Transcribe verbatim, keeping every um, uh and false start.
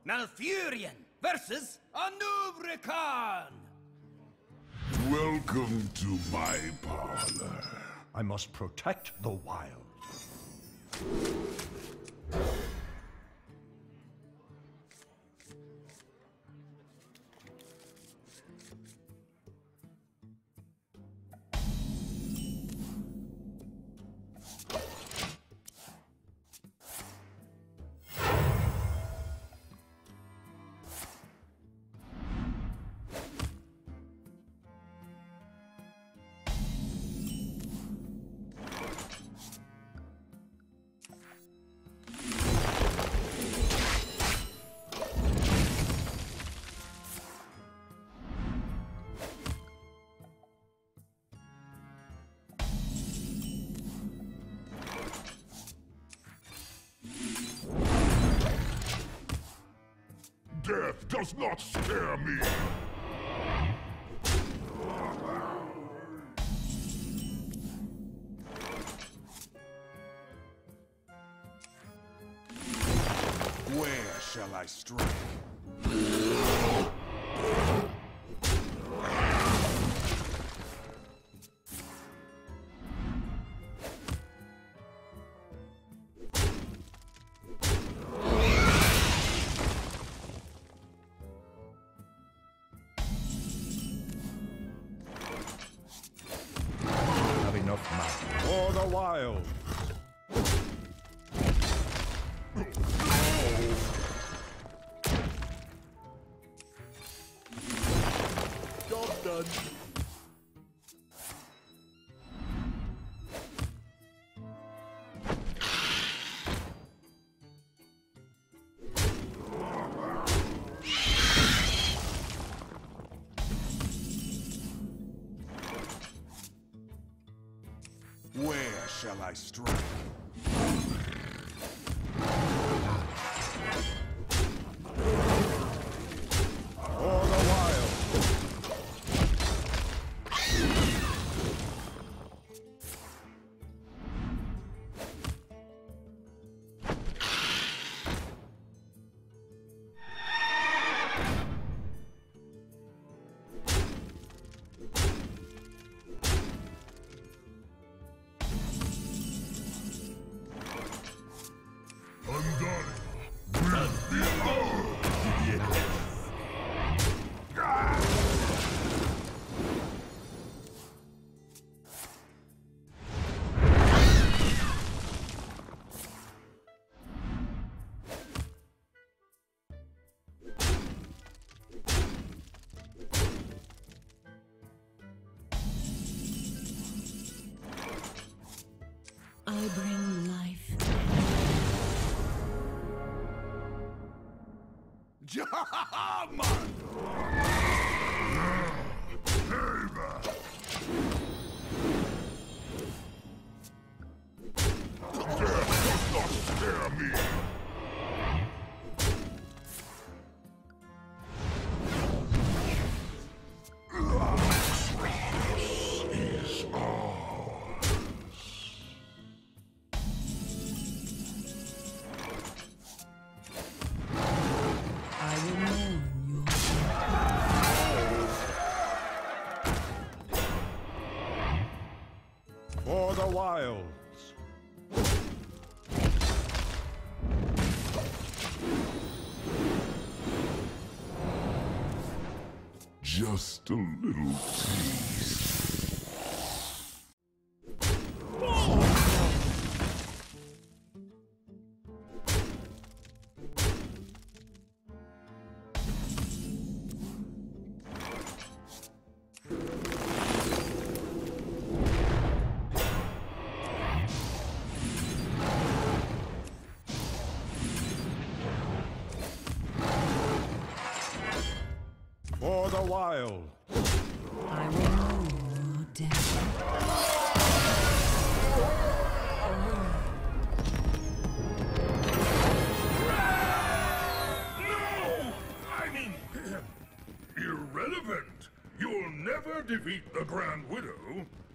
Malfurion versus Anub'Rekhan! Welcome to my parlor. I must protect the wild. Death does not scare me! Where shall I strike? Enough now. For the wild. Job done. Where shall I strike? For the wild. I bring life. Jam! Death does not scare me! Is ours. I will mourn your For the wilds. Just a little taste. For the wild. I will mourn your death. No! I mean, irrelevant. You'll never defeat the Grand Widow.